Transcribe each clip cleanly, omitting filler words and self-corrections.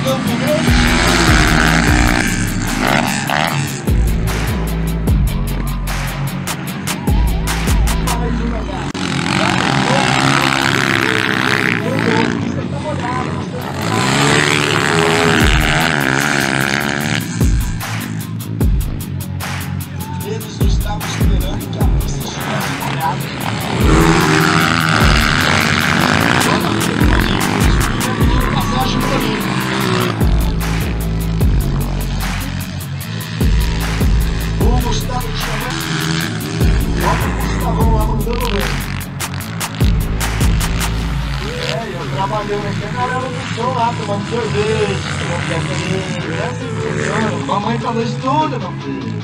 Campo Grande. Eles não estavam esperando que a pista estivesse molhada. Passagem para mim. O Gustavo te chamando. Olha o Gustavão lá mandando ver. Eu trabalhando aqui, a galera no chão lá, tomando sorvete, tomando café. Mamãe falou isso tudo, meu filho.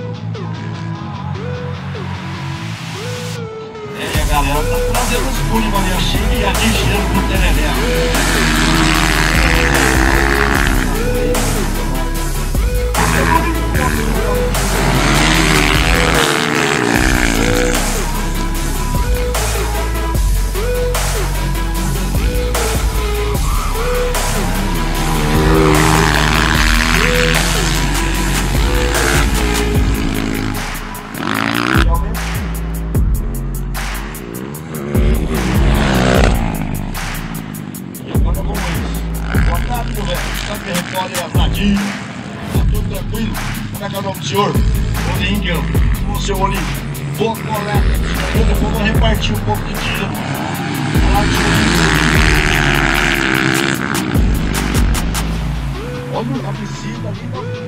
A galera tá trazendo os pulos ali, a Chile e a Digendo pro Tereré. Tá tudo tranquilo? Como é que é o nome do senhor? Olíndio, o seu Olíndio. Boa coleta. Depois eu vou repartir um pouco de dinheiro. Olha a piscina ali.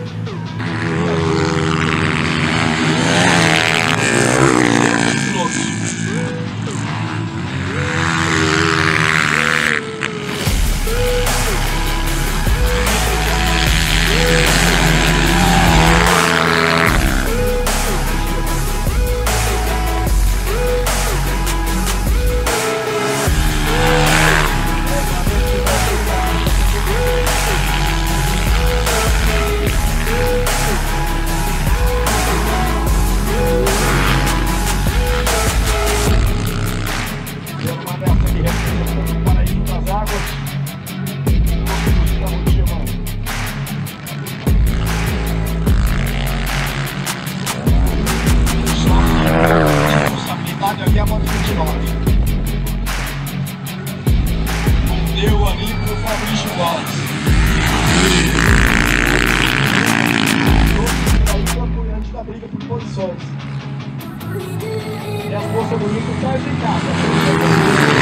Ali a moto 29. Meu amigo Fabrício Gomes. Aí o apoiante da briga por posições. E as moças bonitas estão em casa.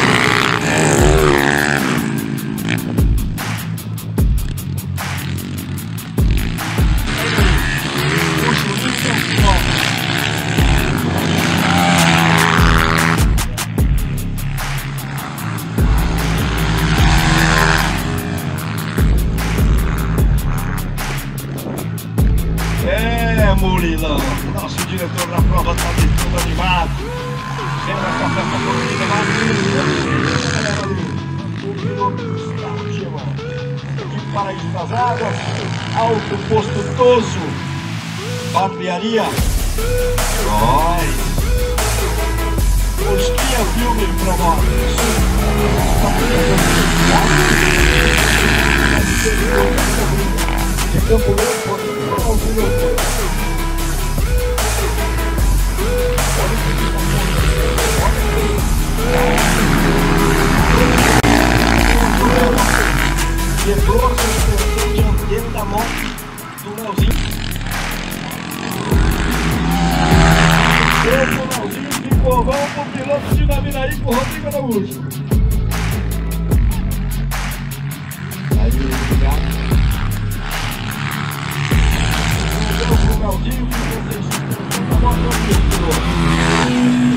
Murilão, nosso diretor da prova está todo animado. Vem na café com a corrida lá. O piloto Gustavo Chegou. De Paraíso das Águas, Alto Posto Toso, Barbearia, Nós. Mosquinha Filme promove. De Campo Grande, quebrou a suspensão dianteira da moto do Leozinho. Esse Leozinho de Corvão com o piloto de Naviraí com o Rodrigo Araújo. Aí, obrigado. O Leozinho com vocês da moto do piloto.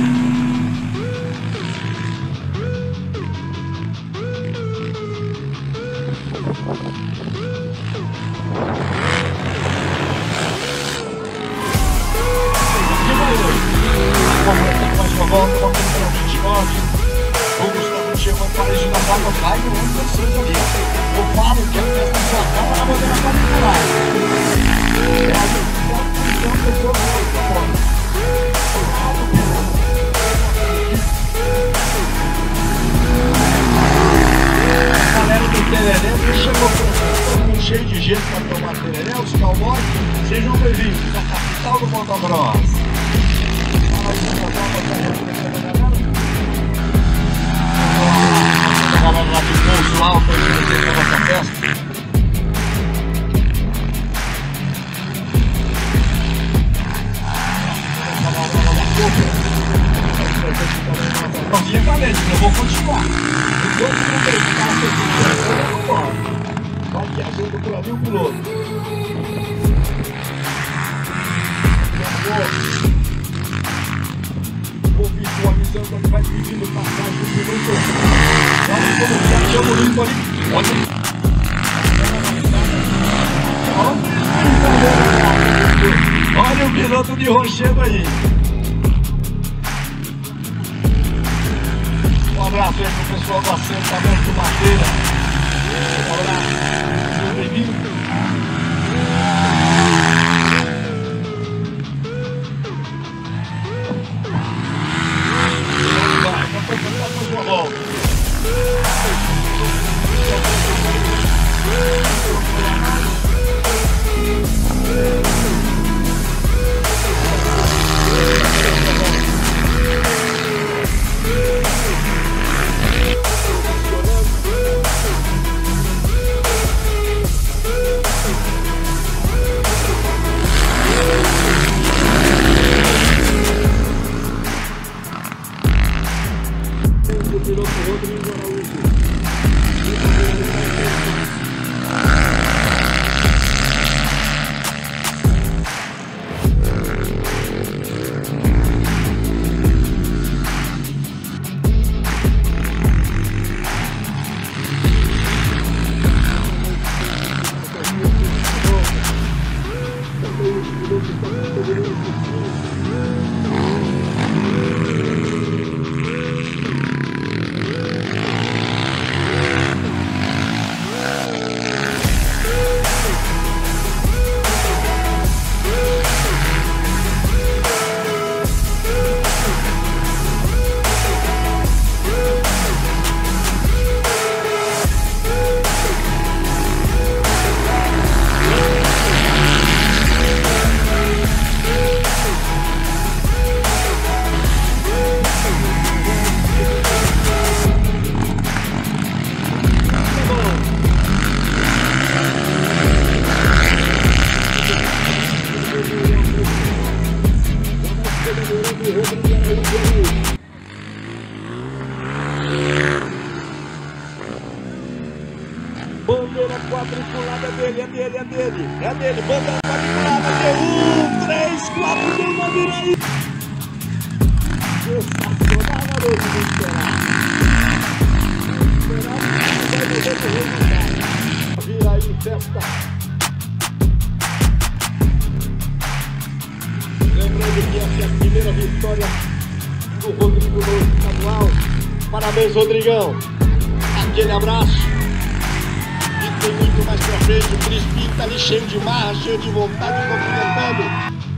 Volta para o 29. O Gustavo chegou para a da Água, vai no ano terceiro ali. Eu falo que a festa sua cara na bandeira particular. É a pessoa a galera do Tereré chegou para cheio de gente para tomar tereré, os cowboys, sejam bem-vindos à capital do motocross. A galera lá de Pouso Alto, a nossa festa. Eu vou continuar. Enquanto não deixar a certificação, eu vou embora. Vai que ajuda por ali o piloto. Vou visualizando quando vai pedindo passagem do piloto. Vamos começar, chama o limpo ali. Olha o piloto de Rochedo aí. Um abraço aí pro pessoal do assentamento Madeira. Um abraço. Seja bem-vindo. Vai, vamos preparar mais uma volta. Bandeira quadriculada é dele, bandeira quadriculada de 1, 3, 4, turma, vira aí! Sensacional, garoto, vou esperar. Vira aí, festa! Lembrando que essa é a primeira vitória do Rodrigo no estadual. Parabéns, Rodrigão! Aquele abraço! Tem muito mais pra frente, o Crispim tá ali cheio de marra, cheio de vontade, movimentando.